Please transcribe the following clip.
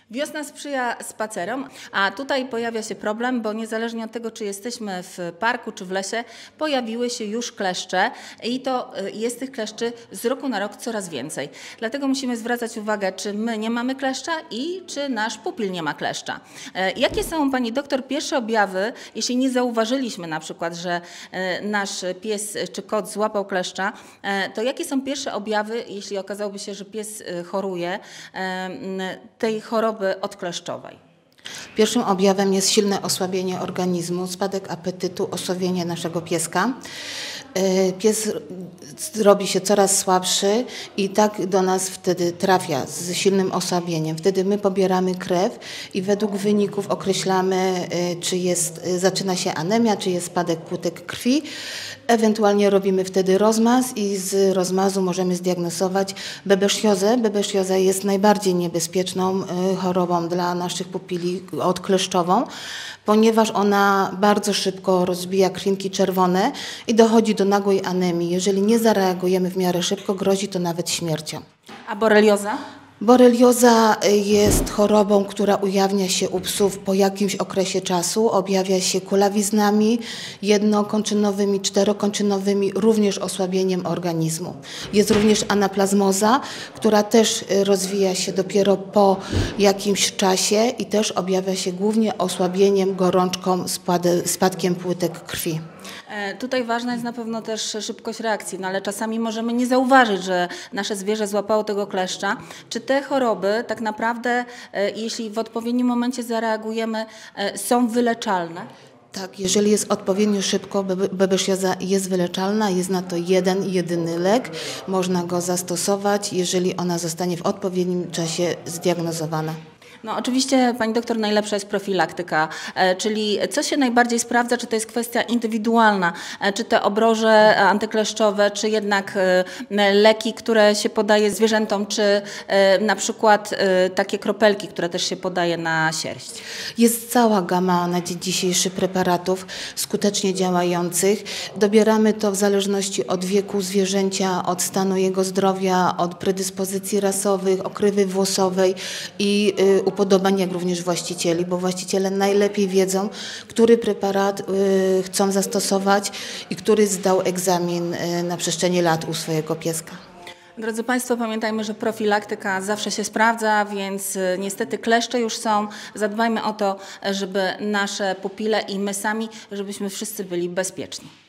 Wiosna sprzyja spacerom, a tutaj pojawia się problem, bo niezależnie od tego, czy jesteśmy w parku, czy w lesie, pojawiły się już kleszcze i to jest tych kleszczy z roku na rok coraz więcej. Dlatego musimy zwracać uwagę, czy my nie mamy kleszcza i czy nasz pupil nie ma kleszcza. Jakie są, pani doktor, pierwsze objawy, jeśli nie zauważyliśmy na przykład, że nasz pies czy kot złapał kleszcza, to jakie są pierwsze objawy, jeśli okazałoby się, że pies choruje, tej choroby odkleszczowej? Pierwszym objawem jest silne osłabienie organizmu, spadek apetytu, osłabienie naszego pieska. Pies robi się coraz słabszy i tak do nas wtedy trafia z silnym osłabieniem. Wtedy my pobieramy krew i według wyników określamy, czy zaczyna się anemia, czy jest spadek płytek krwi. Ewentualnie robimy wtedy rozmaz i z rozmazu możemy zdiagnozować bebesziozę. Bebeszioza jest najbardziej niebezpieczną chorobą dla naszych pupili odkleszczową, ponieważ ona bardzo szybko rozbija krwinki czerwone i dochodzi do nagłej anemii. Jeżeli nie zareagujemy w miarę szybko, grozi to nawet śmiercią. A borelioza? Borelioza jest chorobą, która ujawnia się u psów po jakimś okresie czasu. Objawia się kulawiznami jednokończynowymi, czterokończynowymi, również osłabieniem organizmu. Jest również anaplazmoza, która też rozwija się dopiero po jakimś czasie i też objawia się głównie osłabieniem, gorączką, spadkiem płytek krwi. Tutaj ważna jest na pewno też szybkość reakcji, no ale czasami możemy nie zauważyć, że nasze zwierzę złapało tego kleszcza. Czy te choroby tak naprawdę, jeśli w odpowiednim momencie zareagujemy, są wyleczalne? Tak, jeżeli jest odpowiednio szybko, bebesziaza jest wyleczalna, jest na to jedyny lek, można go zastosować, jeżeli ona zostanie w odpowiednim czasie zdiagnozowana. No oczywiście, pani doktor, najlepsza jest profilaktyka, czyli co się najbardziej sprawdza, czy to jest kwestia indywidualna, czy te obroże antykleszczowe, czy jednak leki, które się podaje zwierzętom, czy na przykład takie kropelki, które też się podaje na sierść? Jest cała gama na dzień dzisiejszy preparatów skutecznie działających. Dobieramy to w zależności od wieku zwierzęcia, od stanu jego zdrowia, od predyspozycji rasowych, okrywy włosowej i upodobań, jak również właścicieli, bo właściciele najlepiej wiedzą, który preparat chcą zastosować i który zdał egzamin na przestrzeni lat u swojego pieska. Drodzy Państwo, pamiętajmy, że profilaktyka zawsze się sprawdza, więc niestety kleszcze już są. Zadbajmy o to, żeby nasze pupile i my sami, żebyśmy wszyscy byli bezpieczni.